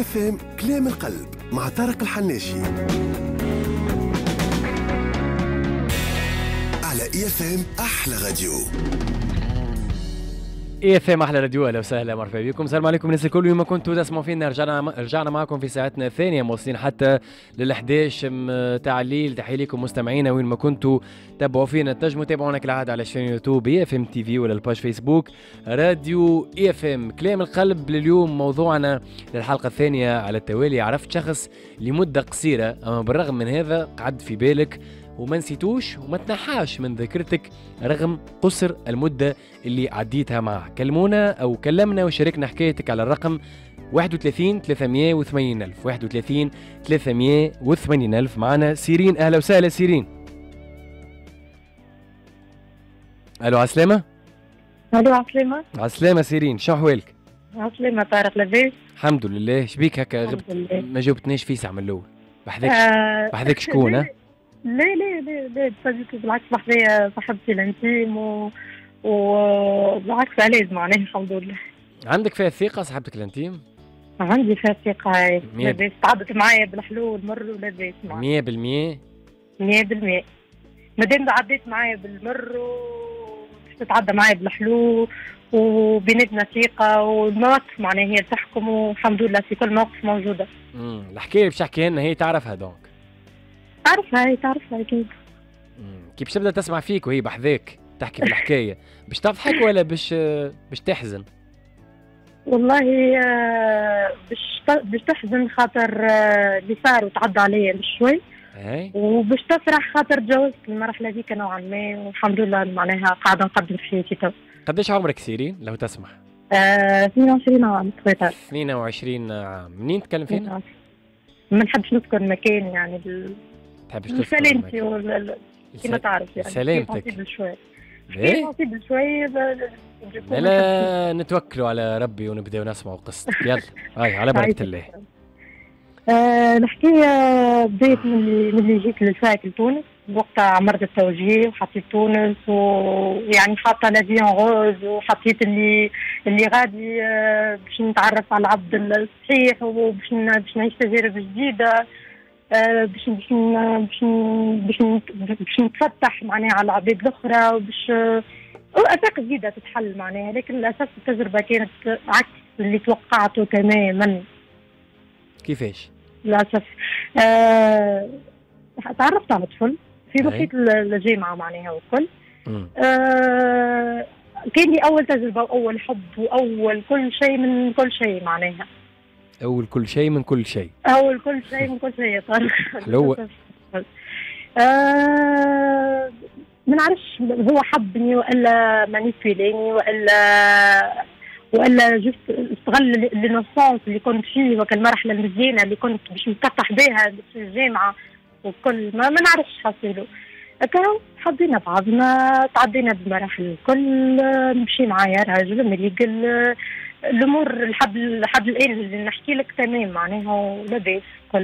اف ام كلام القلب مع طارق الحناشي على اي اف ام. احلى راديو اي اف ام احلى راديو. اهلا وسهلا مرحبا بكم. السلام عليكم الناس الكل. يوم ما كنتوا تسمعوا فينا رجعنا معكم في ساعتنا الثانيه موصلين حتى لل 11 تاع الليل. تحيه لكم مستمعينا وين ما كنتوا تابعوا فينا. تنجموا تابعونا كالعاده على شاشة يوتيوب اي اف ام تي في ولا الباج فيسبوك راديو اي اف ام. كلام القلب لليوم موضوعنا للحلقه الثانيه على التوالي. عرفت شخص لمده قصيره اما بالرغم من هذا قعد في بالك وما نسيتوش وما تنحاش من ذاكرتك رغم قصر المدة اللي عديتها معه. كلمونا أو كلمنا وشاركنا حكايتك على الرقم 31 380 ألف 31 380 ألف. معنا سيرين. أهلا وسهلا سيرين. ألو عسلامة. الو عسلامة. عسلامة سيرين، شو أحوالك؟ عسلامة طارق، لاباس؟ الحمد لله. شبيك هكا غبت ما جاوبتنيش فيسع من الأول؟ بحذاك شكون؟ ها؟ لا لا لا لا صديقي، بالعكس بحذايا صاحبتي الانتيم وبالعكس علاج معناه الحمد لله. عندك فيها الثقة صاحبتك الانتيم؟ عندي فيها ثقة، لاباس تعدت معايا بالحلول مر ولاباس معايا 100%. 100%. مادام عديت معايا بالمر باش تتعدى معايا بالحلول وبيناتنا ثقة والمواقف معناها هي تحكم والحمد لله في كل موقف موجودة. الحكاية اللي باش تحكيها لنا هي تعرفها دونك؟ تعرفها أكيد. كي باش تبدا تسمع فيك وهي بحذاك تحكي في الحكايه باش تضحك ولا باش تحزن؟ والله باش تحزن خاطر اللي صار وتعدى عليا بشوي، وباش تفرح خاطر تجاوزت المرحله هذيك نوعا ما والحمد لله معناها قاعده نقدم في حياتي تو. قداش عمرك سيرين لو تسمح؟ 22 عام تقريبا. 22 عام. منين تكلم فينا؟ ما نحبش نذكر مكان يعني تحبش تذكر سلامتي كما تعرف يعني سلامتك شوي. ايه؟ شوي لا نتوكلوا على ربي ونبداو نسمعوا قصتك. يلا هاي على بركة الله. الحكاية بديت من اللي جيت للفاك لتونس. وقتها عمرت التوجيه وحطيت تونس ويعني حاطة لافيون غوز وحطيت اللي غادي باش نتعرف على العبد الصحيح وباش نعيش تجارب جديدة، باش نتفتح معناها على العباد الاخرى وباش افاق جديده تتحل معناها. لكن للاسف التجربه كانت عكس اللي توقعته تماما. كيفاش؟ للاسف تعرفت على طفل في محيط الجامعه معناها وكل. كان لي اول تجربه واول حب واول كل شيء من كل شيء معناها. أول كل شيء من كل شيء يا طارق. حلوة. ما نعرفش هو حبني ولا مانيبيليني ولا جست استغل الانوسونس اللي كنت فيه وكالمرحلة المزيانة اللي كنت باش نفتح بها في الجامعة وكل ما نعرفش حصيله. هكا حبينا بعضنا، تعدينا بمراحل الكل، مشي معايا راجل مريقل الامور لحد الان اللي نحكي لك تمام معناها لاباس كل.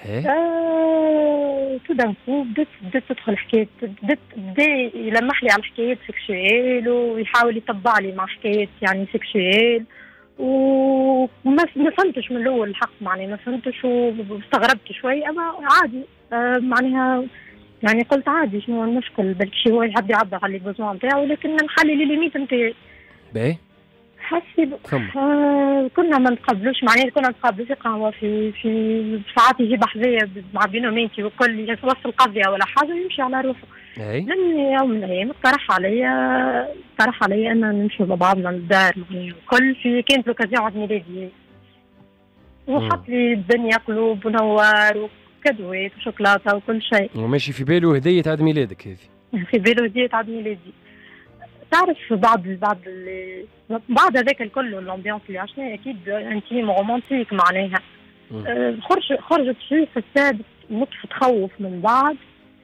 تو دانكو بدات تدخل حكايات، بدا يلمح لي على حكايات سكشويل ويحاول يطبع لي مع حكايات يعني سكشويل وما فهمتش من الاول الحق معناها ما فهمتش واستغربت شوي. اما عادي معناها يعني قلت عادي شنو المشكل، بلكي شي هو يحب يعبر على البوزوان نتاعو ولكن نخلي لي ليميت نتاعي. باهي حسب كنا ما نتقابلوش معناها كنا نتقابلوا في قهوه في ساعات يجي بحذايا مع بينومينتي وكل يوصل القضيه ولا حاجه يمشي على روحه. لأن يوم من الايام اقترح علي ان نمشي مع بعضنا للدار معناها وكل كانت لوكازيون عيد ميلادي وحط لي الدنيا قلوب ونوار وكادوات وشوكولاته وكل شيء. وماشي في باله هديه عيد ميلادك هذه؟ في باله هديه عيد ميلادي. تعرف بعد هذاك الكل والامبيونس اللي عشناه اكيد انتيم رومانتيك معناها. خرجت فيه فساد نطف تخوف من بعض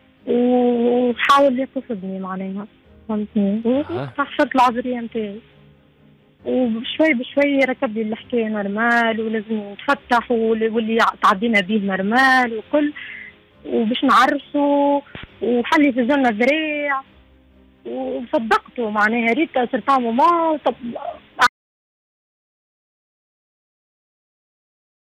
وحاول يقصدني معناها فهمتني. وحشرت العذريه نتاعي وبشوي بشوي ركب لي الحكايه نورمال ولازم نتفتح واللي تعدينا به نورمال وكل وباش نعرسوا وحلي في الجنه ذريع وصدقته معناها ريت صرت ماما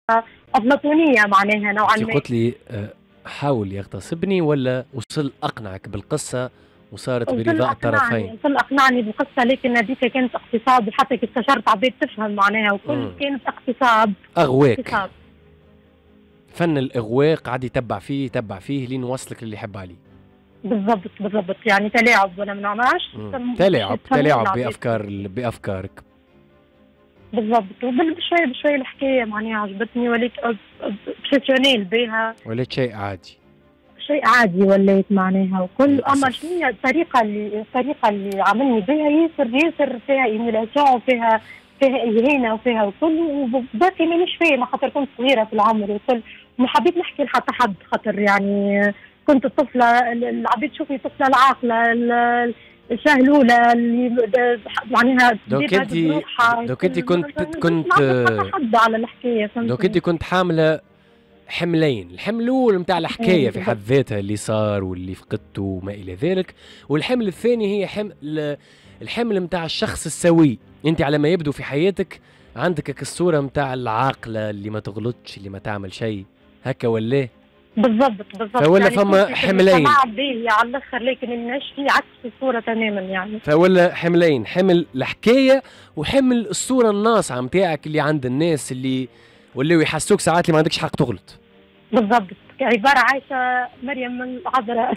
افلاطونيه معناها نوعا ما. قلت لي حاول يغتصبني ولا وصل اقنعك بالقصه وصارت برضاء الطرفين؟ وصل اقنعني بالقصه، لكن هذيك كانت اغتصاب، وحتى كي استشرت عبيد تفهم معناها، وكل كانت اغتصاب. اغواك. فن الاغواء قاعد يتبع فيه لين وصلك للي يحب عليه. بالضبط يعني تلاعب ولا ما نعرفش. تلاعب بافكارك. بالضبط. بشوي الحكايه معناها عجبتني، وليت بروفيسيونيل بها، وليت شيء عادي وليت معناها وكل. اما شنو هي الطريقه اللي عملني بها ياسر فيها ايميلاسيون، وفيها اهانه وفيها وكل، وباقي مانيش فاهمه خاطر كنت صغيره في العمر وكل، ما حبيت نحكي لحتى حد خاطر يعني كنت الطفله، العبيد تشوفني طفله العاقله الشهلوله اللي معناها دوك انت كنت حد على الحكايه. دوك انت كنت حامله حملين، الحمل الاول نتاع الحكايه في حد ذاتها اللي صار واللي فقدته وما الى ذلك، والحمل الثاني هي الحمل نتاع الشخص السوي. انت على ما يبدو في حياتك عندك الصوره نتاع العاقله اللي ما تغلطش، اللي ما تعمل شيء هكا ولا بالضبط. فولا يعني فما حملين على الاخر، لكن الناس في عكس الصوره تماما يعني. فولا حملين، حمل الحكايه وحمل الصوره الناصعه نتاعك اللي عند الناس اللي ولاو يحسوك ساعات اللي ما عندكش حق تغلط. بالضبط، عباره عايشه مريم العذراء.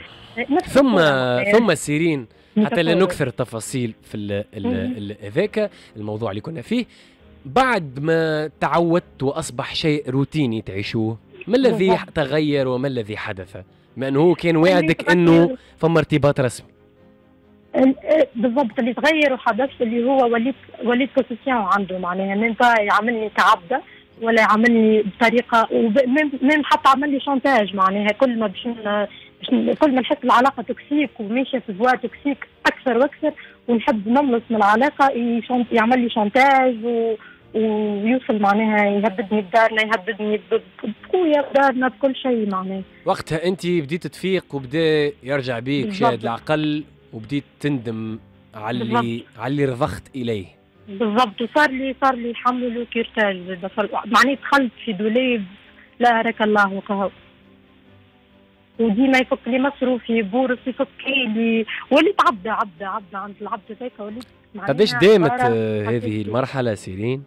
ثم سيرين، حتى لا نكثر التفاصيل في هذاك الموضوع اللي كنا فيه، بعد ما تعودت واصبح شيء روتيني تعيشوه، ما الذي تغير وما الذي حدث؟ بما انه هو كان واعدك انه فما ارتباط رسمي. بالضبط، اللي تغير وحدث اللي هو وليد بوزيسيون عنده، معناها من يعملني كعبده ولا يعملني بطريقه، ومن حتى عمل لي شانتاج معناها. كل ما نحس العلاقه توكسيك وماشيه في فوا توكسيك اكثر واكثر، ونحب نملص من العلاقه، يعمل لي شانتاج ويوصل معناها يهبدني بدارنا، يهبدني بقوية بدارنا، بكل شيء معناها. وقتها انت بديت تفيق وبدا يرجع بيك شاهد العقل، وبديت تندم على اللي رضخت اليه. بالضبط. وصار لي حمل وكيرتاج، معناها دخلت في دولاب لا أراك الله وقهو، وديما يفك لي مصروفي، بورس يفك لي، وليت عبده عند العبد ذاك، وليت. قداش دامت هذه المرحلة سيرين؟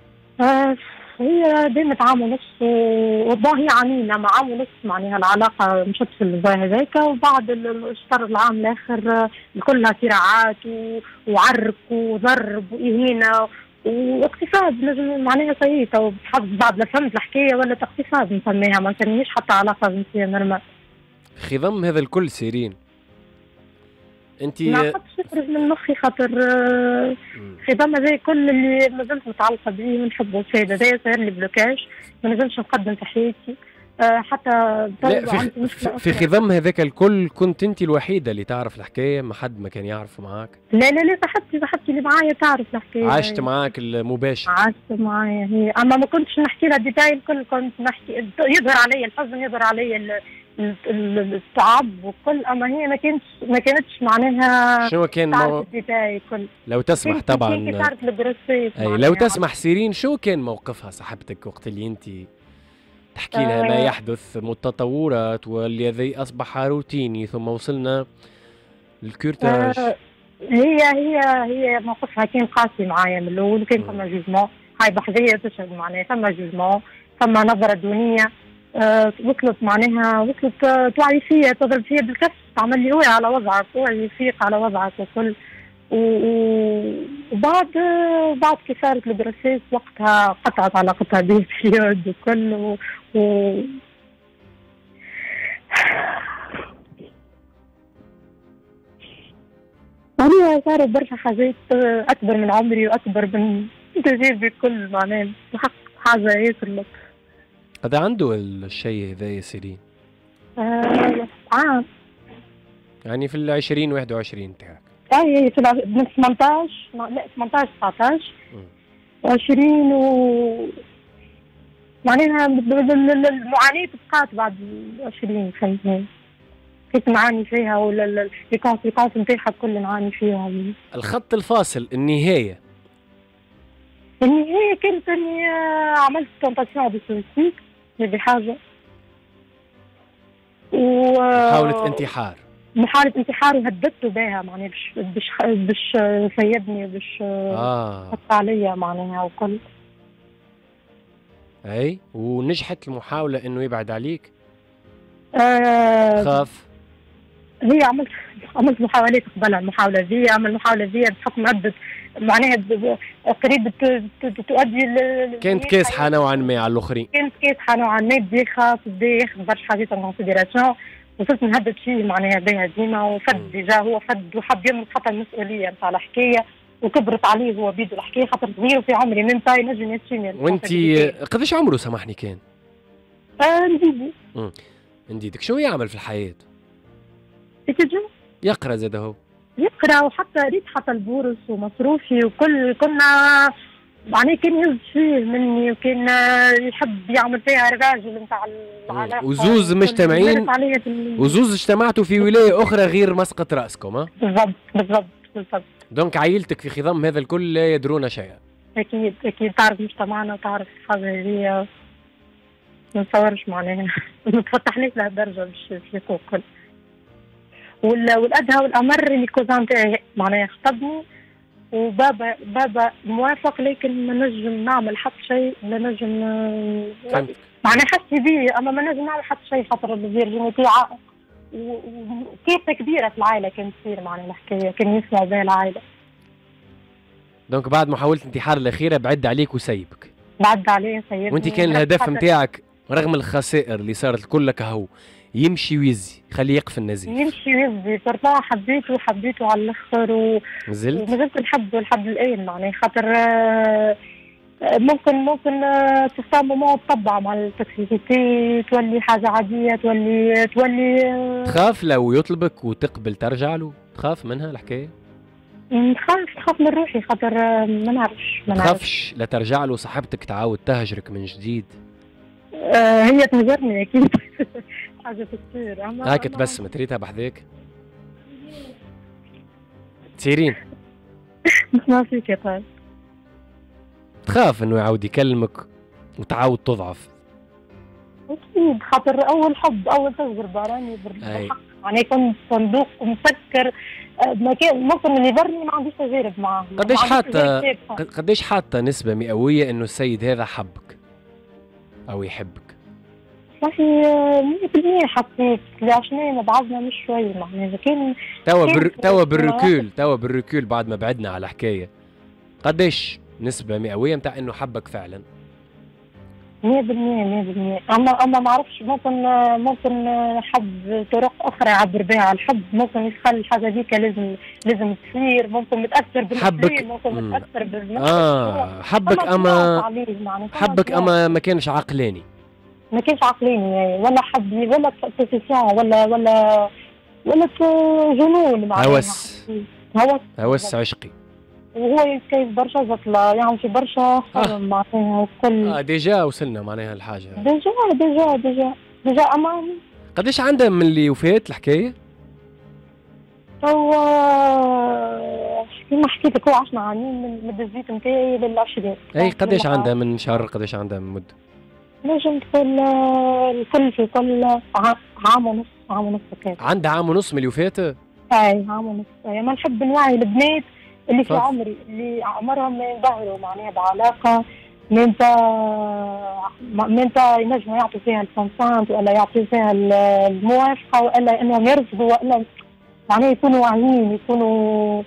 هي دامت عام ونص، والله هي عامين عام ونص معناها العلاقة مشت في الوضع هذاك، وبعد الشهر العام الآخر كلها صراعات وعرك وضرب وإهانة واغتصاب، معناها صيته. بعد لا فهمت الحكاية ولا اغتصاب نسميها، ما نسميهاش حتى علاقة جنسية نورمال. خضم هذا الكل سيرين انت ما حدش يخرج من مخي، خاطر خضم هذا كل اللي ما زلت متعلقه به ونحبه سيده، هذا صاير لي بلوكاج، ما نجمش نقدم في حياتي حتى. في خضم هذاك الكل كنت انت الوحيده اللي تعرف الحكايه، ما حد ما كان يعرفه معاك؟ لا صاحبتي اللي معايا تعرف الحكايه، عشت معاك المباشر؟ عشت معايا هي، اما ما كنتش نحكي لها ديتاي الكل، كنت نحكي يظهر علي الحزن، يظهر علي التعب وكل، اما هي ما كانتش معناها. شو كان كل. لو تسمح طبعا لو تسمح سيرين، شو كان موقفها صاحبتك وقت اللي انت تحكي لها ما يحدث من التطورات والذي اصبح روتيني ثم وصلنا للكورتاج؟ هي موقفها كان قاسي معايا من الاول، وكان فما جوجمون، هاي بحذيه تشهد معناها، فما جوجمون، فما نظره دونيه، وصلت توعي فيا، تضرب فيا بالكف، تعمل لي وعي على وضعك، وعي يفيق على وضعك وكل. وبعد كي صارت الجراسيس وقتها قطعت علاقتها بي بيريود وكل أنا صارت برشا حاجات أكبر من عمري وأكبر من تجربي كل، معناها بحق حاجة ياسر لك. هذا عنده الشيء هذا يا سيرين؟ عام يعني في 2021 تاعك؟ اي من 18 لا 18 19 و20 معناها المعاناة بقات بعد 20 فهمتني، كنت نعاني فيها، ولا الكونسيكونس نتاعها كل نعاني فيها. الخط الفاصل، النهاية يعني هي كانت اني عملت تنتاسيون دو سويسيد بحاجه محاولة انتحار وهددته بها معناها باش سيبني باش حط عليا معناها وكل. اي ونجحت المحاولة انه يبعد عليك؟ خاف؟ هي عملت محاولات قبل المحاولة ذي، عمل محاولة ذي بحكم عدة معناها قريب تؤدي كانت كاسحة نوعا ما على الاخرين، كانت كاسحة نوعا ما، بدا يخاف بدا ياخذ برشا حاجات ان كونسيديراسيون، وصلت نهدد فيه معناها بها ديما وفد ديجا هو فد وحب يملك حتى المسؤولية نتاع الحكاية وكبرت عليه هو بيدو الحكاية خاطر صغير في عمري من با ينجم يسيني. وانت قداش عمره سامحني كان؟ نديدي. نديدك شو يعمل في الحياة؟ يقرا زاد هو؟ يقرا وحتى ريت حتى البورس ومصروفي وكل كنا معناه كان يهز فيه مني وكان يحب يعمل فيها الراجل نتاع العلاقه. وزوز مجتمعين وزوز اجتمعتوا في ولايه اخرى غير مسقط راسكم ها؟ بالضبط. دونك عائلتك في خضم هذا الكل لا يدرون شيئا. اكيد تعرف مجتمعنا وتعرف الحاجه هذه ما نتصورش معناها ما تفتحنيش لهالدرجه باش يفيقوا الكل. والادهى والامر اللي كوزان تاعي معناها خطبني وبابا موافق، لكن ما نجم نعمل حتى شيء، ما نجم معناها حسي بيه اما ما نجم نعمل حتى شيء خاطر الفيرجينيتي وكيفة كبيره في العائله كانت تصير معناها الحكايه كان يسمعوا بها العائله. دونك بعد محاولة الانتحار الأخيرة بعد عليك وسيبك؟ بعد عليه سيبني. وانت كان الهدف نتاعك رغم الخسائر اللي صارت كلك هو يمشي ويزي خليه يقف النزيف؟ يمشي ويزي صرت حبيته على الاخر ومازلت نحبه لحد الان معناها خاطر ممكن تستعمل موضوع تطبع مع التوكسيسيتي تولي حاجه عاديه تولي تخاف لو يطلبك وتقبل ترجع له؟ تخاف منها الحكايه؟ نخاف من روحي خاطر ما نعرفش. تخافش لا ترجع له صاحبتك تعاود تهجرك من جديد؟ هي تهجرني اكيد حاجه تصير هاك تبسمت ريتها بحذاك تسيرين ما فيك يا طارق. تخاف انه يعاود يكلمك وتعاود تضعف؟ اكيد خاطر اول حب اول تجربه راني بالحق يعني كنت صندوق مسكر ممكن اللي يبرني ما عنديش تجارب معاه. قديش حاطه نسبه مئويه انه السيد هذا حبك او يحبك؟ صحيح 100% حسيت عشان بعضنا مش شوي معناها اذا كان توا بالركول بعد ما بعدنا على حكايه قديش نسبه مئويه نتاع انه حبك فعلا؟ 100%. اما ما اعرفش ممكن حب طرق اخرى يعبر بها على الحب، ممكن يخلي الحاجه ديك لازم تصير، ممكن متاثر بالحب ممكن متاثر حبك اما ما كانش عقلاني ولا حب ولا بوزيسيون ولا جنون معناها هوس عشقي. وهو كيف برشا زطلة يعني في برشا حرم معناها وكل ديجا وصلنا معناها الحاجة ديجا أمان. قديش عندها من اللي وفات الحكاية؟ هو كيما حكيت لك هو 10 عامين من الدزيت نتاعي للعشرين. اي قديش عندها من شهر قديش عندها من مدة؟ نجم تقول الكل في كل عام ونص هكاك. عندها عام ونص من اللي وفات؟ اي عام ونص. ما نحب نوعي البنات اللي في عمري اللي عمرهم ينبهروا معناها بعلاقه مانتا ينجموا يعطوا فيها الكونسانت ولا يعطوا فيها الموافقه ولا انهم يرفضوا ولا معناها يكونوا واعيين يكونوا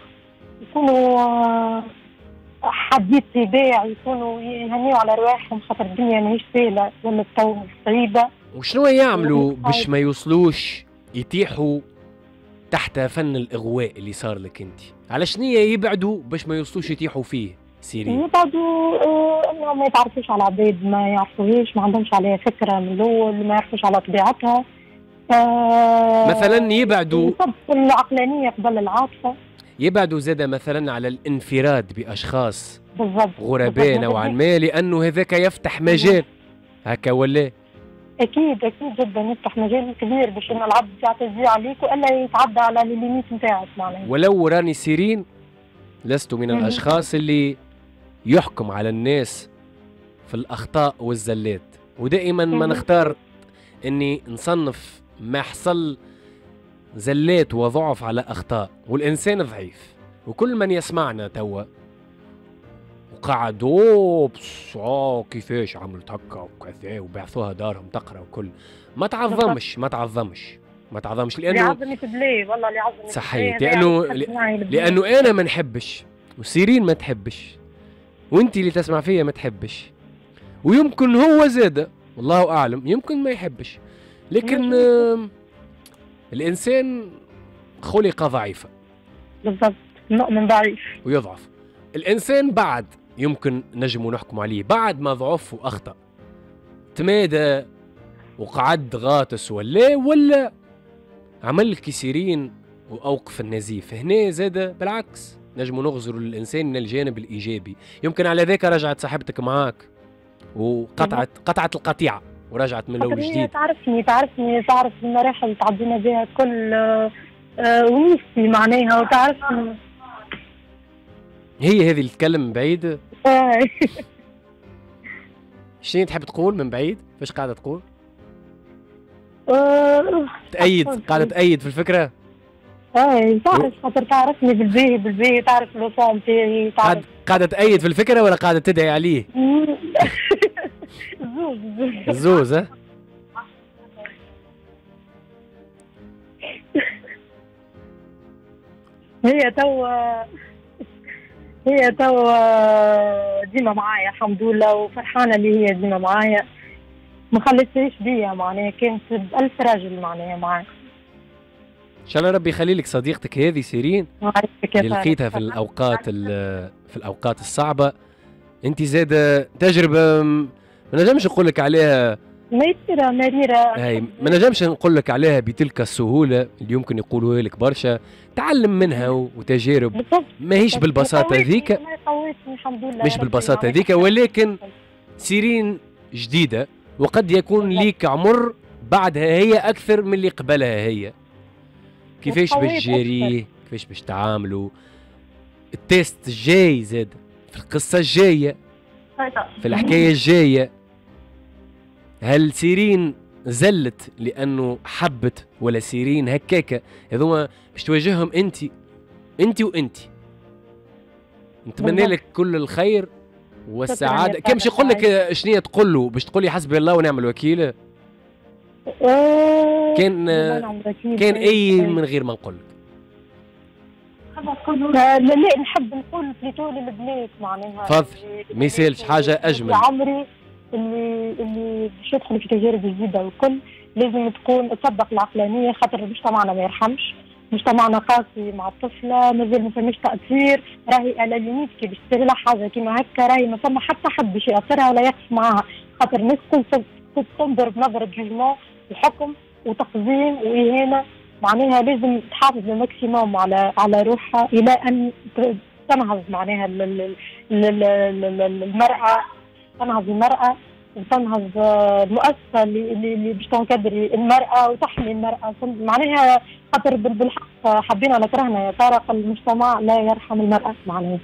حديت طباع يكونوا يهنيوا على رواحهم خاطر الدنيا ماهيش سهله ولا التو صعيبه. وشنو يعملوا باش ما يوصلوش يتيحوا تحت فن الاغواء اللي صار لك انت؟ على شنية يبعدوا باش ما يوصلوش يتيحوا فيه؟ سيرين يبعدوا انهم ما يتعرفوش على عباد ما يعرفوهاش ما عندهمش عليها فكره من الاول ما يعرفوش على طبيعتها. مثلا يبعدوا العقلانيه قبل العاطفه. يبعدوا زاده مثلا على الانفراد باشخاص غرباء نوعا ما لانه هذاك يفتح مجال هكا ولا؟ اكيد جدا يفتح مجال كبير باش ان العبد يعتدي عليك والا يتعدى على الليميت نتاعك معناها. ولو راني سيرين لست من الاشخاص اللي يحكم على الناس في الأخطاء والزلات، ودائما ما نختار اني نصنف ما حصل زلات وضعف على أخطاء، والإنسان ضعيف. وكل من يسمعنا توا وقعد كيفاش عملت هكا وكذا وبعثوها دارهم تقرا وكل، ما تعظمش لانه عظمي في بلاي والله اللي عظمي صحيح، لانه انا ما نحبش وسيرين ما تحبش وانت اللي تسمع فيا ما تحبش، ويمكن هو زاد والله اعلم يمكن ما يحبش، لكن الانسان خلق ضعيفا بالضبط، المؤمن ضعيف ويضعف. الانسان بعد يمكن نجم نحكم عليه بعد ما ضعف واخطا، تمادى وقعد غاطس ولا عمل كثيرين واوقف النزيف. هنا زاد بالعكس نجم نغزر الانسان من الجانب الايجابي. يمكن على ذاك رجعت صاحبتك معاك وقطعت القطيعه ورجعت من الاول جديد. تعرف المراحل اللي تعدينا بها كل ونيستي معناها، وتعرف هي هذه اللي تتكلم من بعيد. شنو تحب تقول من بعيد؟ فاش قاعده تقول؟ تأيد، قاعده تأيد في الفكره. تعرف خاطر تعرفني بالباهي تعرف الوفاء نتاعي، قاعده تأيد في الفكره ولا قاعده تدعي عليه؟ الزوز ها؟ هي توا ديما معايا الحمد لله، وفرحانه اللي هي ديما معايا، ما خلتنيش بيا معناها، كانت بألف راجل معناها معايا. ان شاء الله ربي يخلي لك صديقتك هذه سيرين اللي لقيتها في الاوقات الصعبه. انت زاده تجربه ما نجمش نقول لك عليها مريره، ما نجمش نقول لك عليها بتلك السهوله اللي يمكن يقولوها لك برشا. تعلم منها وتجارب ماهيش بالبساطه ذيك، مش بالبساطه ذيك، ولكن سيرين جديده وقد يكون ليك عمر بعدها هي اكثر من اللي قبلها هي. كيفاش باش تجاريه، كيفاش باش تعاملوا، التيست الجاي زاد في القصه الجايه في الحكايه الجايه. هل سيرين زلت لانه حبت ولا سيرين هكاكا؟ هذوما باش تواجههم انت وانت. نتمنى لك كل الخير والسعاده. كان باش يقول لك شنية تقول له؟ باش تقول لي حسبي الله ونعم الوكيل؟ كان اي من غير ما نقول لك. لا نحب نقول بليتو للبنات معناها تفضل، ما يسالش حاجه اجمل. عمري اللي باش يدخل في تجارب جديده والكل لازم تكون تطبق العقلانيه، خاطر مجتمعنا ما يرحمش، مجتمعنا قاسي مع الطفله، مازال ما فماش تاثير، راهي على ليميت كي باش تصير لها حاجه كيما هكا راهي ما فما حتى حد باش ياثرها ولا يقف معاها، خاطر الناس كل تنظر بنظره جوجمون وحكم وتقزيم واهانه، معناها لازم تحافظ بالماكسيموم على روحها الى ان تنهض معناها المراه، تنهض المراه وتنهض المؤسسه اللي باش تنكدري المراه وتحمي المراه معناها، خاطر بالحق حبينا ولا كرهنا يا طارق المجتمع لا يرحم المراه معناها.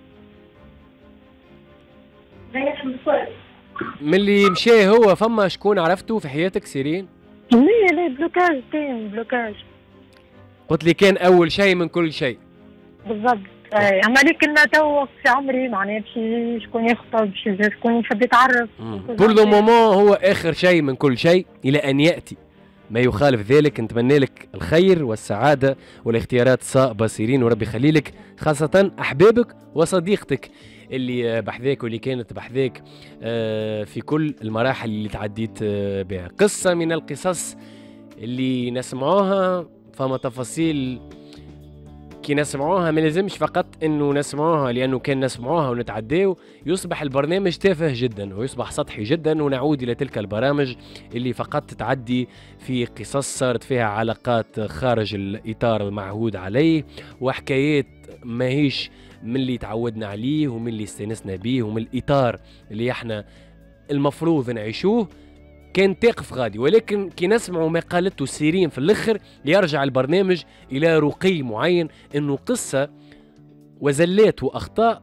من اللي مشى هو فما شكون عرفته في حياتك سيرين؟ لا بلوكاج تام بلوكاج. قلت لي كان اول شيء من كل شيء. بالضبط. اما لكن تو في عمري معناها باش شكون يخطب، شكون يحب يتعرف. بور لو مومون هو اخر شيء من كل شيء الى ان ياتي ما يخالف ذلك. نتمنى لك الخير والسعاده والاختيارات الصائبه سيرين، وربي يخلي لك خاصه احبابك وصديقتك اللي بحذاك واللي كانت بحذاك في كل المراحل اللي تعديت بها. قصه من القصص اللي نسمعوها، فما تفاصيل كي نسمعوها ما لازمش فقط انه نسمعوها لانه كان نسمعوها ونتعداو يصبح البرنامج تافه جدا ويصبح سطحي جدا، ونعود الى تلك البرامج اللي فقط تعدي في قصص صارت فيها علاقات خارج الاطار المعهود عليه، وحكايات ماهيش من اللي تعودنا عليه ومن اللي استنسنا به ومن الاطار اللي احنا المفروض نعيشوه. كان تقف غادي، ولكن كي نسمعوا ما قالته سيرين في الاخر يرجع البرنامج الى رقي معين، انه قصه وزلات واخطاء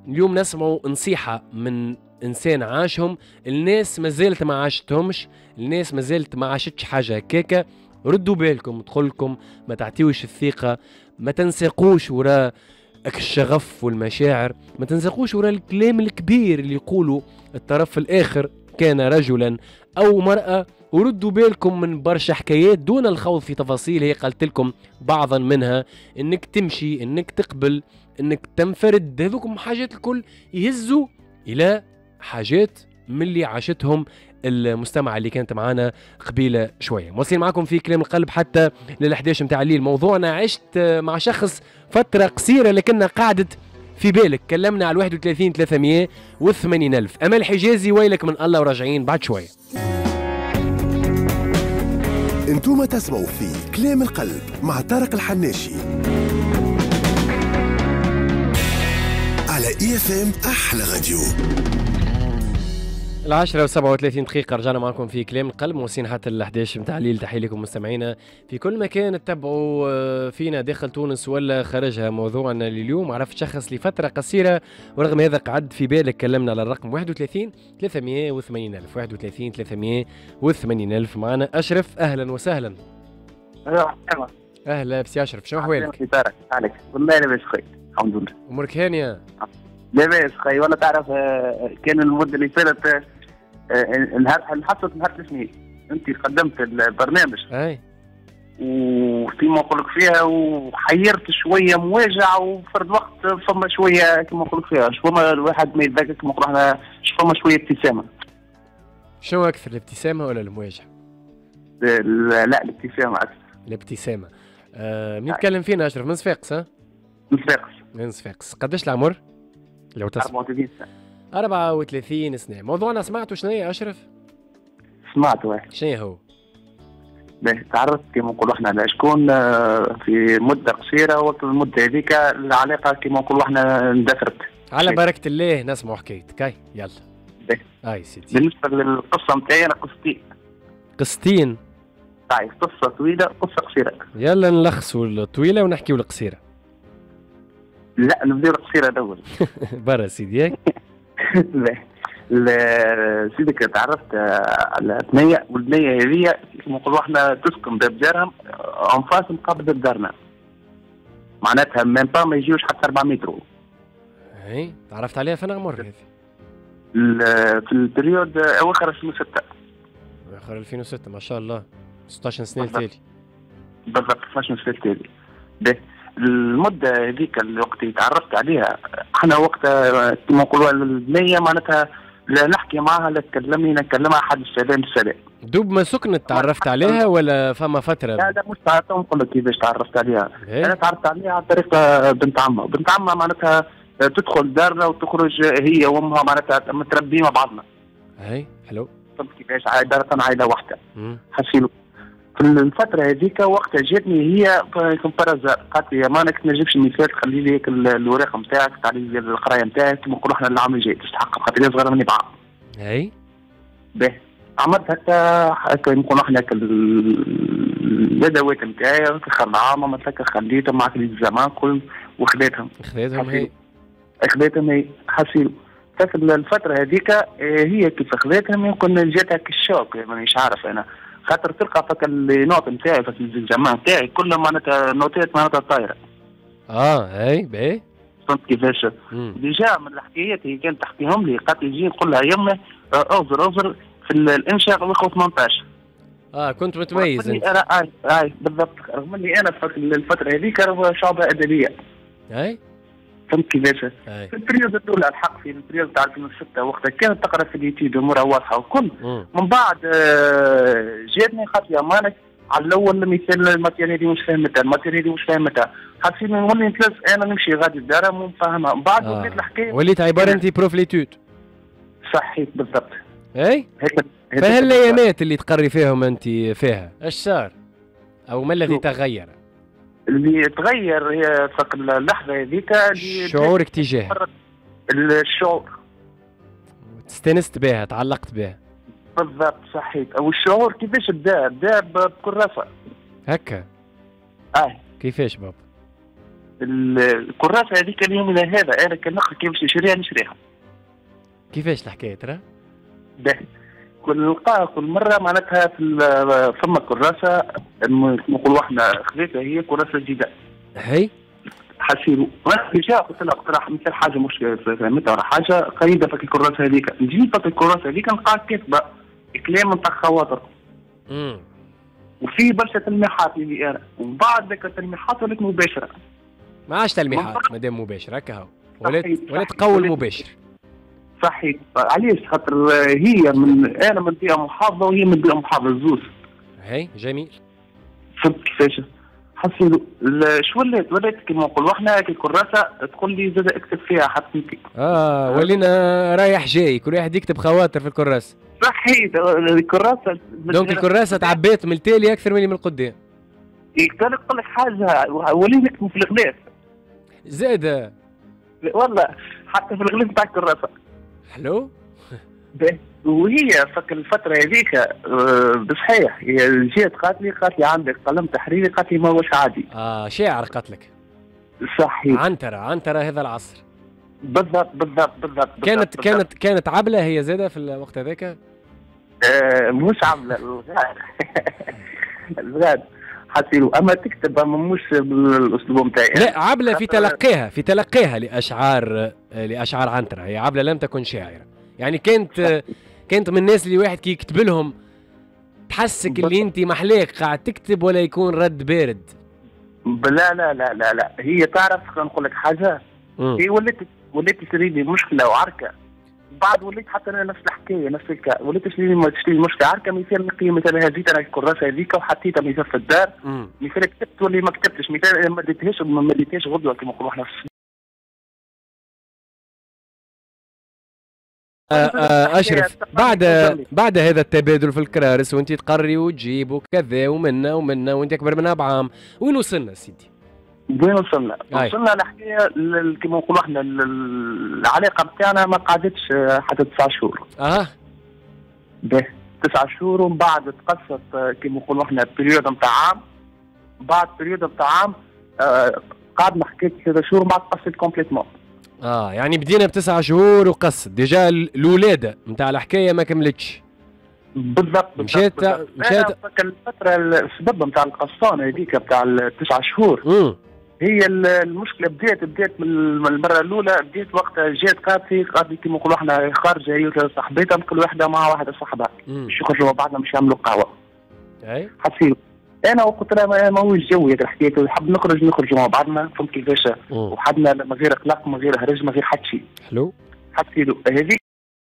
اليوم نسمعوا نصيحة من إنسان عاشهم، الناس ما زالت ما عاشتهمش، الناس ما زالت ما عاشتش حاجة هكاكا. ردوا بالكم، تقولكم ما تعطيوش الثقة، ما تنساقوش وراء الشغف والمشاعر، ما تنساقوش وراء الكلام الكبير اللي يقولوا الطرف الآخر كان رجلا أو مرأة. وردوا بالكم من برشا حكايات دون الخوض في تفاصيل، هي قالت لكم بعضا منها، انك تمشي، انك تقبل، انك تنفرد، هذوكم حاجات الكل يهزوا الى حاجات من اللي عاشتهم المستمعة اللي كانت معانا قبيلة شوية. مواصلين معكم في كلام القلب حتى لل11 متاع الليل. موضوعنا عشت مع شخص فترة قصيرة لكنها قعدت في بالك. كلمنا على 31 380 ألف. أمل حجازي ويلك من الله، وراجعين بعد شوية. انتم تسمعوا في كلام القلب مع طارق الحناشي على EFM أحلى راديو. 10:37 دقيقة رجعنا معكم في كلام القلب، موصين حتى ال11 متاع الليل. تحية لكم مستمعينا في كل مكان تتبعوا فينا داخل تونس ولا خارجها. موضوعنا لليوم عرفت شخص لفترة قصيرة ورغم هذا قعد في بالك. كلمنا على الرقم 31 380 ألف. 31 380 ألف. معنا أشرف، أهلا وسهلا. أهلا بسي أشرف، شنو أحوالك؟ عليك والله لاباس خير الحمد لله. أمورك هانية؟ لاباس خير والله. تعرف كان المدة اللي فاتت نحصل نهار الاثنين انت قدمت البرنامج اي وفيما نقول لك فيها وحيرت شويه مواجع وفرد وقت فما شويه كما نقول لك فيها فما الواحد ما يتذكر كما نقول احنا فما شويه ابتسامه. شنو اكثر الابتسامه ولا المواجهه؟ لا الابتسامه اكثر. الابتسامه. مين تكلم فينا اشرف؟ من صفاقس؟ ها؟ من صفاقس. من صفاقس. قداش العمر؟ لو تسمع. 34 سنه. 34 سنه. موضوعنا سمعته شنو يا اشرف؟ سمعته واحد. شنو هو؟ تعرفت كما نقولوا احنا على شكون في مده قصيره، وقت المده هذيك العلاقه كما نقولوا احنا اندثرت. على بركه الله نسمعوا حكايتك. هاي يلا. اي سيدي. بالنسبه للقصه نتاعي انا قصتين. قصتين؟ طيب قصه طويله قصه قصيره. يلا نلخصوا الطويله ونحكيوا القصيره. لا نبداو القصيره الاول. برا سيدي. لا سيدك تعرفت على ثنيه، والبنيه هذه كما نقولوا احنا تسكن باب دارهم انفاس مقابل باب دارنا، معناتها ما يجيوش حتى 4 متر. اي تعرفت عليها فين عمر هذه؟ في البريود اواخر 2006. اواخر 2006 ما شاء الله. 16 سنه التالي. بالضبط 16 سنه التالي. المده هذيك الوقت اللي تعرفت عليها احنا وقتها كما نقولوا البنيه معناتها لا نحكي معها لا تكلمني نكلمها حد السلام السلام. دوب ما سكنت تعرفت عليها ولا فما فتره؟ لا مش تعرفت، نقول لك كيفاش تعرفت عليها. انا تعرفت عليها عن طريق بنت عمها. بنت عمها معناتها تدخل دارنا وتخرج هي وامها معناتها متربيين مع بعضنا. اي حلو. فهمت كيفاش؟ عائله واحده. حسيلو في الفترة هذيك وقتها جاتني هي كمبرزة، قالت لي ما انك تنجمش المثال تخلي لي الوراق نتاعك تاع القرايه نتاعك كما نقولوا احنا العام الجاي تستحق، خاطر هي صغيره مني بعام. اي باهي عملت هكا نقولوا احنا الادوات نتاعي كخدعه مثلا خليتهم مع الزمان كل وخذيتهم. هي حسيل فاك الفترة هذيك هي كيف خذيتهم يمكن جاتها كالشوك مانيش عارف انا، خاطر تلقى فك النوت نتاعي في الجماعه نتاعي كلها معناتها نوتات معناتها طايره. اي باهي. فهمت كيفاش؟ ديجا من الحكايات اللي كانت تحكيهم لي قالت لي جي نقول لها يمه اعذر في الانشاء واخو 18. كنت متميز انت. انا بالضبط، رغم اني انا في الفتره هذيك شعبه ادبيه. اي فهمت كيفاش؟ في البريود الاولى الحق في البريود تاع 2006 وقتها كانت تقرا في اليوتيوب امورها واضحه وكل. من بعد جاتني قالت لي امانك على الاول مثال الماتيريال هذه مش فهمتها، حسيت نولي نتلف انا نمشي غادي الدار مو مفهمها. من بعد وليت الحكايه وليت عباره انت بروف ليتود. صحيت بالضبط. اي فهالايامات اللي تقري فيهم انت فيها ايش صار؟ او ما الذي تغير؟ اللي تغير هي فك اللحظه هذيك شعورك تجاه الشعور. استانست بها، تعلقت بها. بالضبط صحيت. او الشعور كيفاش بدا بكراسه هكا. كيفاش بابا؟ الكراسه هذيك اليوم الى هذا انا كان نخرج كيفاش نشريها. كيفاش الحكايه ترى؟ باهي نلقاها كل مره معناتها فما كراسه نقولوا احنا خذيتها هي كراسه جديده. هي حسيرو وانا ديجا قلت لها اقترح مثل حاجه مش فهمتها ولا حاجه قريبه فك الكراسه هذيك نجي فك الكراسه هذيك نلقاها كاتبه كلام نتاع خواطر. وفي برشا تلميحات اللي انا ومن بعد ذاك التلميحات ولات مباشره. ما عادش تلميحات مادام مباشر هكا هو ولات قول مباشر. صحيح علاش خاطر هي انا من بيئه محافظه وهي من بيئه محافظه زوز. هي جميل. فهمت كيفاش؟ حسيت شو ولات كيما نقولوا احنا كي الكراسه تقول لي زاد اكتب فيها حطيتي. ولينا رايح جاي كل واحد يكتب خواطر في الكراسه. صحيح الكراسه دونك الكراسه تعبيت من التالي اكثر من اللي من القدام. يقدر يقول لك حاجه ولينا نكتبوا في الغلاف. زاد والله حتى في الغلاف نتاع الكراسه. حلو. وهي فك الفترة هذيك بصحيح هي جات قالت لي عندك قلم تحريري قالت لي ما هوش عادي. شاعر قالت صحيح. عنترة هذا العصر. بالضبط. كانت عبلة هي زادة في الوقت هذاك؟ مش عبلة الغاد حسيلو اما تكتب اما مش بالاسلوب نتاعي. لا عبلة في تلقيها لاشعار عنترة، هي عبلة لم تكن شاعرة. يعني كانت من الناس اللي واحد كي يكتب لهم تحسك اللي انت محليك قاعد تكتب ولا يكون رد بارد. لا لا لا لا لا هي تعرف نقول لك حاجه. هي ولات تشري لي مشكله وعركه بعد وليت حتى انا نفس الحكايه نفس الكا وليت تشري مشكله عركه مثال نقي مثلا هزيت انا الكراسه هذيك وحطيتها مثال في الدار مثال كتبت ولا ما كتبتش مثال ما ديتهاش غدوه كما نقولوا احنا أشرف بعد هذا التبادل في الكرارس وانت تقري وتجيب وكذا ومنا وانت اكبر منها بعام، وين وصلنا سيدي؟ وين وصلنا؟ وصلنا لحكايه كما نقولوا احنا العلاقه بتاعنا ما قعدتش حتى 9 شهور. به 9 شهور ومن بعد تقصت كما نقولوا احنا بريود نتاع عام، بعد بريود نتاع عام قعدنا حكايه 3 شهور بعد قصت كومبليتمون. يعني بدينا ب9 شهور وقصت ديجا الولاده نتاع الحكايه ما كملتش. بالضبط. مشات الفتره السبب نتاع القصانه هذيك نتاع ال9 شهور. هي المشكله بدات من المره الاولى بدات وقت جات قالت لي كيما نقولوا احنا خارجه هي وصاحبتها كل واحده مع واحده صاحبها باش يخرجوا مع بعضنا باش يعملوا قهوه. حسيت انا وقلت لها ما هو الجو هذيك الحكايه نحب نخرجوا مع بعضنا فهمت كيفاش وحدنا من غير قلق من غير هرج من غير حتى شيء. حلو. حسيت هذيك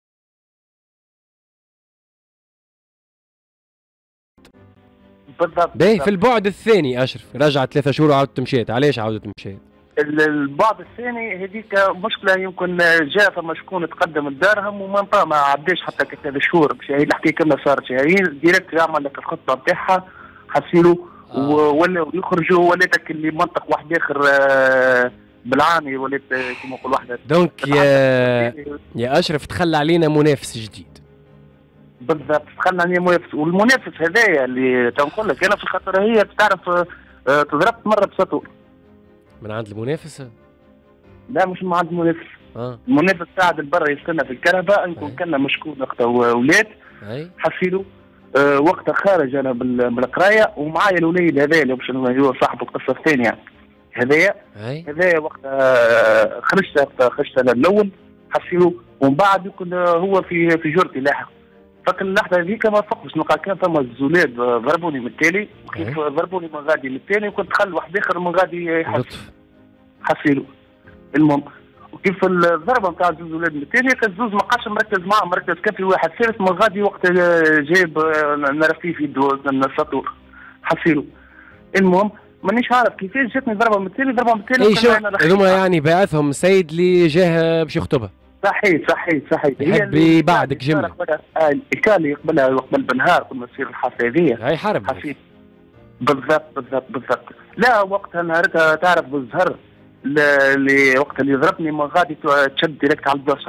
بالضبط. باهي في البعد الثاني اشرف رجعت 3 شهور وعاودت مشيت، علاش عاودت مشيت؟ البعد الثاني هذيك مشكله يمكن جاء فما شكون تقدم لدارهم وما عداش حتى 3 شهور باش هي الحكايه كلها صارت هي ديريكت يعمل لك الخطه نتاعها حسيلو ولا يخرجوا ولاتك اللي منطق واحد اخر بالعاني ولات كيما نقول واحده. دونك يا اشرف تخلى علينا منافس جديد. بالضبط دخلنا عليه منافس والمنافس هذايا اللي تنقول لك انا في خاطر هي تعرف تضربت مره بسطور من عند المنافس؟ لا مش من عند المنافس. المنافس قاعد البرا يستنى في الكهرباء نكون كنا مشكون وقتها ولاد حسيلو وقتها خارج انا بالقرايه ومعايا الوليد هذايا اللي مش هو صاحب القصه الثانيه هذايا وقتها خرجت انا الاول حسيلو ومن بعد يكون هو في جرتي لاحق. فك اللحظه هذيك ما فقتش نلقى كان ثم الزولاد ضربوني من التالي وكيف ضربوني من غادي من التالي وكنت خل واحد اخر من غادي حسيلو. المهم وكيف الضربه نتاع زوز ولاد من التالي كان زوز ما بقاش مركز معاه مركز كان في واحد ثالث من غادي وقت جايب نرفيه في يده السطور حسيلو. المهم مانيش عارف كيفاش جاتني ضربه من التالي اي شو هذوما يعني باعثهم سيد اللي جاه باش يخطبها. صحيح يحب يبعدك جمله كان اللي يقبل بنهار كنا نصير الحفله هذيا هاي حرب حسيت بالضبط. لا وقتها نهارتها تعرف بالزهر اللي وقت اللي ضربني ما غادي تشد ديريكت على البلاصه.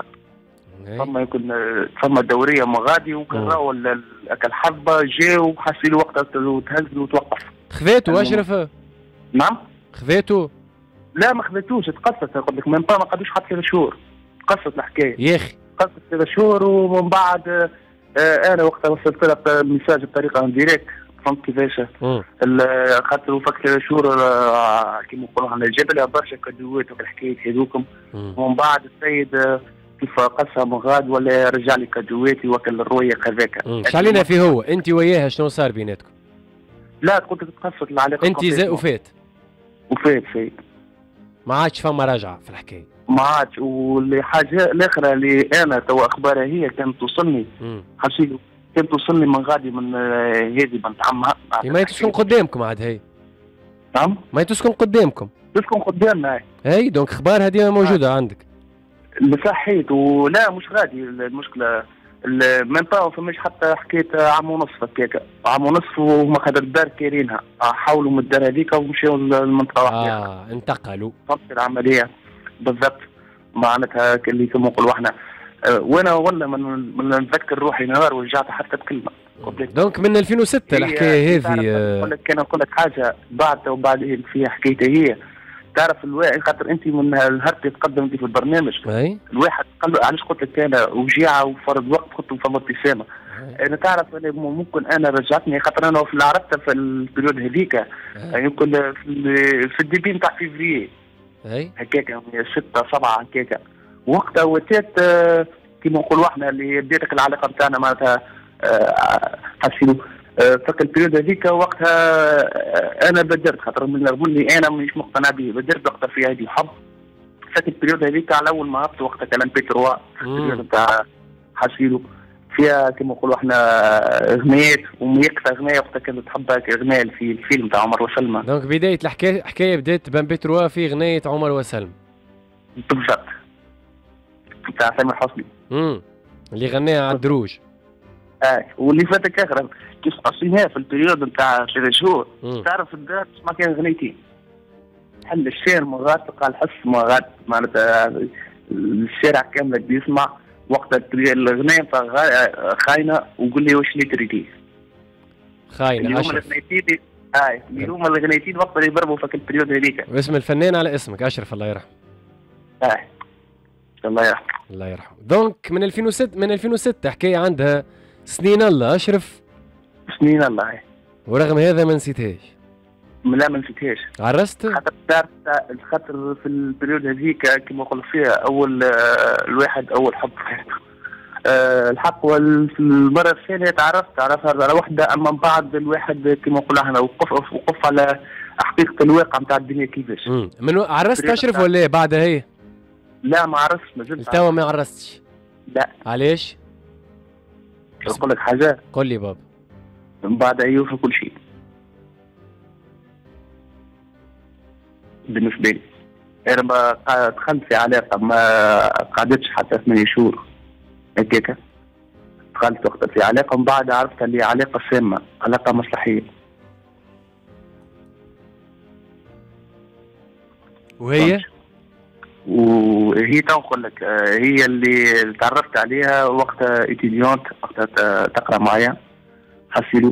ثم دوريه ما غادي وكراو الحظه جا وحسيلو وقتها تهز وتوقف. خذيته اشرف؟ نعم خذيته؟ لا ما خذيتوش، تقصت نقول لك، ما قعدوش حتى 3 شهور، تقصت الحكايه يا اخي. تقصت 3 شهور، ومن بعد انا وقتها وصلت لها الميساج بطريقه ديريكت، فهمت كيفاش؟ خاطر وفك 3 شهور كيما نقولوا على الجبل برشا كدوات والحكايات هذوكم، ومن بعد السيد كيف قسها من غاد ولا رجع لي كدواتي وكل الرؤيه هذاك. شعلينا فيه هو، انت وياها شنو صار بيناتكم؟ لا كنت تتقصد العلاقه انت وفات فات ما عادش فما رجعه في الحكايه، ما عادش. والحاجه الاخرى اللي انا تو اخبارها هي كانت توصلني حسيت، كانت توصلني من غادي من هذه بنت عمها. ما تسكن قدامكم عاد هي؟ نعم ما تسكن قدامكم؟ تسكن قدامنا هي دونك اخبارها ديما موجوده عندك. صحيت، ولا مش غادي المشكله من طاو فماش حتى حكيت عام ونصف هكاك، عام ونصف وما خدت الدار كارينها، حاولوا من الدار هذيك ومشيوا للمنطقه واحده. انتقلوا. فهمت العمليه بالضبط، معناتها اللي كما نقولوا احنا. وانا والله من نتذكر روحي نهار ورجعت حتى بكلمه. دونك من 2006 الحكايه هذه. نقول لك حاجه بعد فيها حكايتها هي. تعرف الواحد خاطر انت من نهار تقدم في البرنامج، الواحد قال له علاش قلت لك انا وجيعه وفرض وقت كنت مفضل ابتسامه. انا تعرف انا ممكن انا رجعتني خاطر انا في عرفتها في البريود هذيك يمكن في الديبي نتاع فيفري هكاك 6 7 هكاك، وقتها وتات كيما نقولوا احنا اللي بديتك العلاقه نتاعنا معناتها حسينو فك البريود هذيك. وقتها انا بدرت خاطر من رغم اني انا مش مقتنع به، بدرت وقتها في هذه الحب. فك البريود هذيك على اول ما هبط وقتها كلام بيتروا البريود نتاع حسينو فيها كما نقولوا احنا اغنيات وميقفه اغنيه وقتها كانت تحب اغنيه في الفيلم نتاع عمر وسلمى. دونك بدايه الحكايه بدات بان بيتروا في اغنيه عمر وسلمى. بالضبط. نتاع سامر حسني. اللي غناها على الدروج. واللي فاتك اخر كيف قصيناها في البريود نتاع 3 شهور. تعرف الدار ما كان اغنيتين. حل الشارع مغات قال حس مغات معناتها الشارع كامل بيسمع وقت الاغنيه نتاع خاينه وقول لي واش اللي تريديه. خاينه اشرف. اللي هما الاغنيتين وقت اللي يضربوا في البريود هذيك. واسم الفنان على اسمك اشرف الله يرحمه. الله يرحمه. الله يرحمه. دونك من 2006 حكايه عندها سنين الله اشرف. سنين الله. ورغم هذا ما نسيتهاش. لا ما نسيتهاش. عرست؟ خاطر في البريود هذيك كما نقول فيها اول الواحد اول حب في حياته. الحق في المره الثانيه تعرفت على وحده، اما من بعد الواحد كما نقول احنا وقف على حقيقه الواقع نتاع الدنيا كيفاش. من عرست اشرف ولا بعدها هي؟ لا ما عرفتش مازلت. توا ما عرستش؟ لا. علاش؟ نقول لك حاجه. قول لي بابا. من بعد يوفى كل شيء. بالنسبه لي انا ما دخلت في علاقه ما قعدتش حتى 8 شهور هكاك. دخلت وقتها في علاقه من بعد عرفت اللي علاقه سامه، علاقه مصلحيه. وهي نقول لك هي اللي تعرفت عليها وقتها ايتيديونت، وقتها تقرا معايا حسيلو.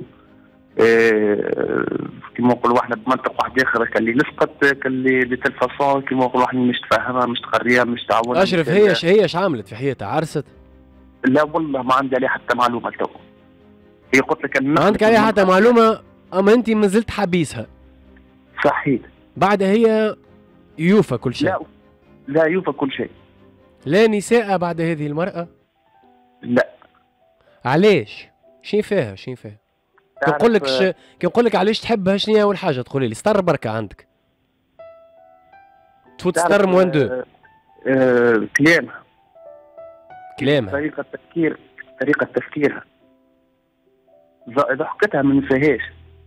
كيما نقولوا احنا بمنطق واحد اخر اللي لصقت اللي بالتلفزيون كيما نقولوا احنا مش تفهمها مش تقريها مش تعاونها. اشرف هي اش عملت في حياتها؟ عرست؟ لا والله ما عندي عليها حتى معلومه تو. هي قلت لك ما عندك عليها حتى معلومه، اما انت ما زلت حبيسها. صحيح. بعد هي يوفى كل شيء. لا يوفى كل شيء. لا نساء بعد هذه المرأة؟ لا. علاش؟ شين فيها؟ كي نقول لك علاش تحبها شنو هي اول حاجه تقولي لي؟ ستار بركه عندك. تفوت ستار موان دو. كلامها. طريقه تفكيرها. ضحكتها ما ننساهاش.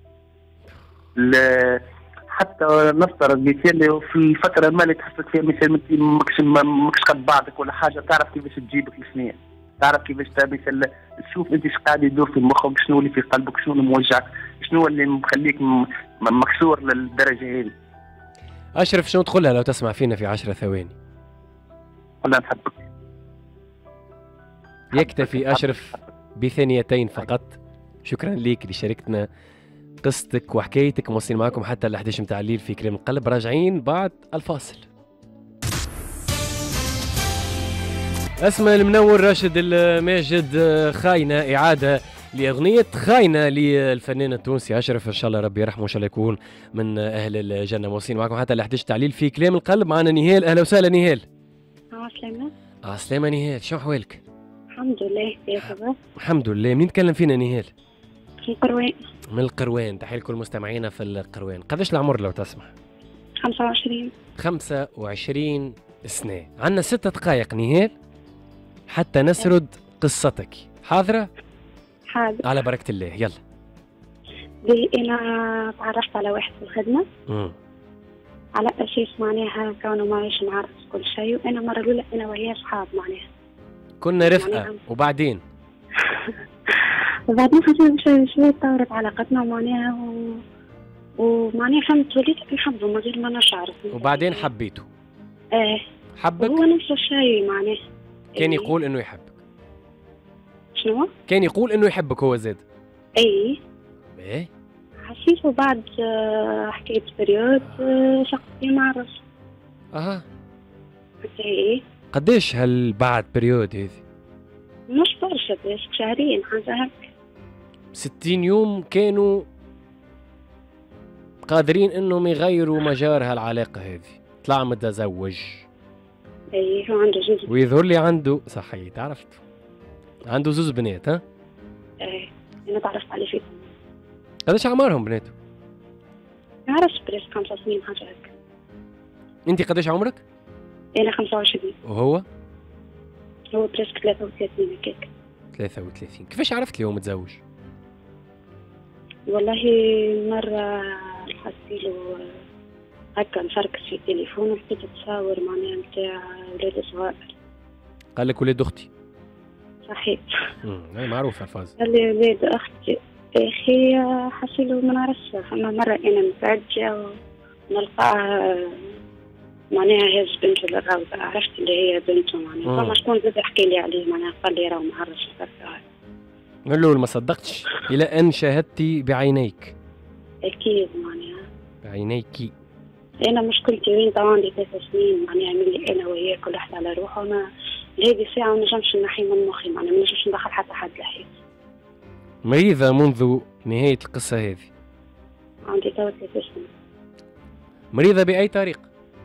حتى نفترض مثال في الفتره ما اللي تحسك فيها مثال ماكش قد بعضك ولا حاجه، تعرف كيفاش تجيبك السنين، تعرف كيفاش مثل تشوف انت ايش قاعد يدور في مخك، شنو اللي في قلبك، شنو اللي موجعك، شنو اللي مخليك مكسور للدرجه هذه. اشرف شنو تقول لها لو تسمع فينا في 10 ثواني؟ والله نحبك. يكتفي اشرف بثانيتين فقط. شكرا لك اللي شاركتنا قصتك وحكايتك موصلين معكم حتى ال 11 متاع الليل في كلام القلب. راجعين بعد الفاصل. اسماء المنور راشد الماجد خاينة، إعادة لأغنية خاينة للفنان التونسي أشرف، إن شاء الله ربي يرحمه، إن شاء الله يكون من أهل الجنة. موصلين معكم حتى ال 11 تعليل في كلام القلب. معنا نهال. أهلا وسهلا نهال. سلامة. سلامة نهال، شو أحوالك؟ الحمد لله. يا شباب الحمد لله. منين تكلم فينا نهال؟ في القروان. من القروان. تحية لكل مستمعينا في القروان. قداش العمر لو تسمح؟ 25. 25 سنة. عندنا 6 دقائق نهال حتى نسرد قصتك. حاضرة؟ حاضر. على بركة الله. يلا. أنا تعرفت على واحد في الخدمة. على أساس معناها كونه معيش نعرف كل شيء، وأنا مرة الأولى أنا وهي أصحاب معناها. كنا رفقة وبعدين؟ وبعدين خاطر شوية طورت علاقتنا معناها ومعناها فهمت وليت نحبه مازال ما نعرف. وبعدين حبيته؟ حبك؟ هو نفس الشيء معناه. كان يقول إنه يحبك. شنو؟ كان يقول إنه يحبك هو زاد. إيه حسيته بعد حكاية بريود شقتي مع الرجل. إيه. قديش بعد بريود هذه؟ مش برشا، بس شهرين حاجة هيك. 60 يوم كانوا قادرين إنهم يغيروا مجار هالعلاقة هذه. طلع متزوج. إيه هو عنده زوج. ويظهر لي عنده صحيت عرفت. عنده زوج بنات. إيه أنا تعرفت عليه فيه. قداش أعمارهم بناته؟ ما عرفتش بريس 5 سنين حاجة هيك. أنت قداش عمرك؟ أنا 25. وهو؟ هو بريس 33 هكاك. 33. كيفاش عرفت لي هو متزوج؟ والله مرة حسيله هكا نفركس في التليفون ولقيت تصاور معناها نتاع ولاد صغار. قال لك ولاد أختي؟ صحيح. هاي معروفة الفاز. قال لي ولاد أختي. يا أخي حسيله ما نعرفش، فما مرة أنا متعجة ونلقاه معناها هز بنته للروضة، عرفت اللي هي بنته معناها. فما شكون زاد حكى لي عليه معناها قال لي راهو مهرج الفرقة. قال له ما صدقتش إلى أن شاهدتي بعينيك. أكيد معناها. بعينيك. أنا مشكلتي وين طبعا عندي 3 سنين معناها ملي أنا وياه كل واحد على روحه، أنا لهذه الساعة ما نجمش نحي من مخي معناها ما نجمش ندخل حتى حد لحياتي. مريضة منذ نهاية القصة هذه؟ عندي 3 سنين. مريضة بأي طريقة؟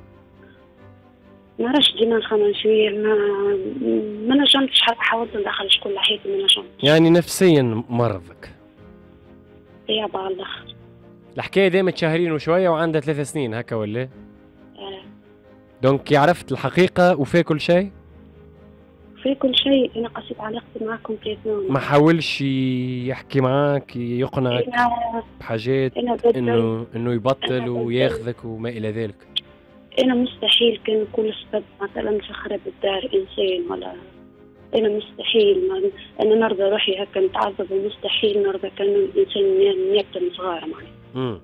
ما عرفش ديما نخمم شوية، ما نجمتش حتى حاولت ندخل شكون لحياتي ما نجمتش. يعني نفسيا مرضك؟ يا بالله. الحكاية دامت شهرين وشوية وعندها 3 سنين هكا ولا؟ دونك عرفت الحقيقة وفي كل شيء؟ في كل شيء. أنا قصيت علاقتي معكم كومبليتمون. ما حاولش يحكي معاك يقنعك بحاجات إنه يبطل وياخذك وما إلى ذلك؟ أنا مستحيل كان نكون سبب مثلا خرب الدار إنسان ولا أنا مستحيل أنا نرضى روحي هكا نتعذب، ومستحيل نرضى كان الإنسان يقتل صغار معي.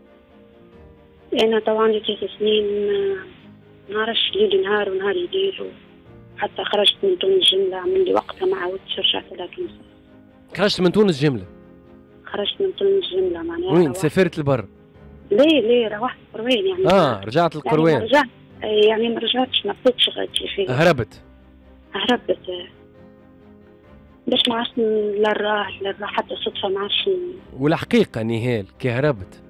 أنا طبعا عندي 3 سنين ما نعرفش ليل نهار ونهار يدير، حتى خرجت من تونس جملة عمل لي وقتها ما عاودتش رجعت لها تونس. خرجت من تونس جملة؟ خرجت من تونس جملة معناها. وين سافرت لبر؟ ليه روحت القروان يعني. رجعت القروان. يعني رجعت يعني ما رجعتش ما بقيتش غادي فيه. هربت باش ما عرفت لا حتى صدفة ما عرفش. والحقيقة نهال كي هربت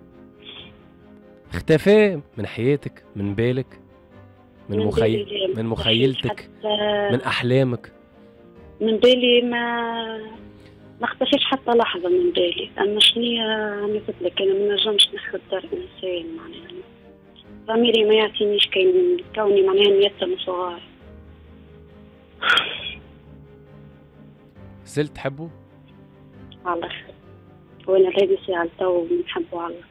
اختفى من حياتك، من بالك، من مخيلتك، من أحلامك؟ من بالي ما اختفيش حتى لحظة من بالي. أما شنية أنا قلت لك أنا ما نجمش نحرد دار إنسان معناها. ضميري ما يعطينيش كوني معناها نيتم صغار. زلت تحبه؟ والله وانا هذه الساعة تو نحبه والله.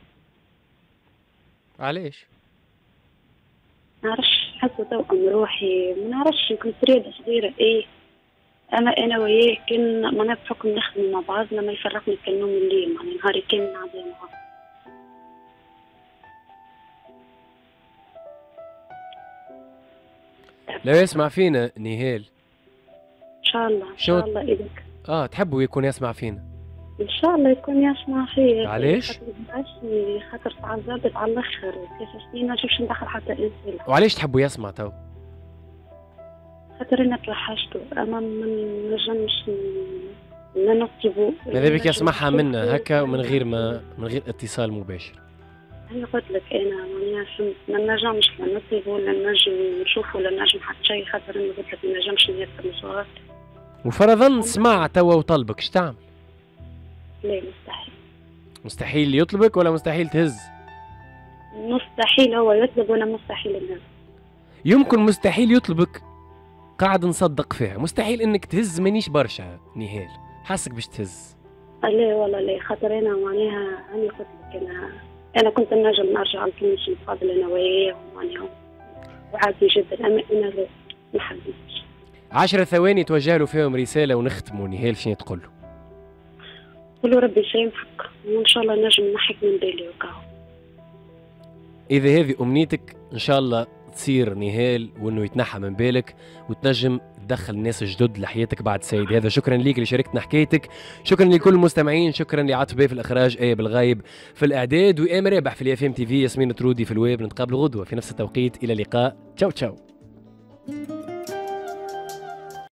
علاش؟ ما نعرفش حسه توأم روحي، ما نعرفش كنت رياضة صغيرة اما انا وياه كان معناها بحكم نخدم مع بعضنا ما يفرقنا كان نوم الليل معناها نهاري كان نعدي معاه. لو يسمع فينا نهال ان شاء الله إذنك. تحبوا يكون يسمع فينا؟ ان شاء الله يكون يسمع فيه. علاش؟ خاطر ساعات زادت على الاخر 3 سنين ما نجمش ندخل حتى انسان. وعلاش تحبوا يسمع تو؟ خاطر انا توحشته، اما ما نجمش نطلبوا. ماذا بك يسمعها منا هكا ومن غير اتصال مباشر؟ أنا قلت لك أنا ماني فهمت، ما نجمش لا نطلبوا ولا نجم نشوفوا ولا نجم حتى شيء، خاطر أنا قلت لك ما نجمش نيسر مصارات. وفرضا سمع توا وطلبك اش تعمل؟ لا مستحيل. مستحيل يطلبك ولا مستحيل تهز؟ مستحيل هو يطلب وأنا مستحيل الناس. يمكن مستحيل يطلبك قاعد نصدق فيها، مستحيل انك تهز مانيش برشا نهال، حاسك باش تهز. لا والله لا، خاطر أنا معناها أنا قلت لك أنا كنت نجم نرجع لتونس نتقابل أنا وياه معناها وعادي جدا، أما أنا لا ما حبيتش. 10 ثواني توجه له فيهم رسالة ونختموا نهال شنو تقول له؟ قول له ربي يسامحك وإن شاء الله نجم نحك من بالي وكاو. إذا هذه أمنيتك إن شاء الله تصير نهال وإنه يتنحى من بالك وتنجم تدخل الناس الجدد لحياتك بعد سيد هذا. شكرا ليك اللي شاركتنا حكايتك، شكرا لكل المستمعين، شكرا لعاطف بيه في الإخراج، آية بالغايب في الإعداد، وإيام رابح في الFM TV، ياسمين ترودي في الويب. نتقابل غدوة في نفس التوقيت، إلى اللقاء، تشاو تشاو.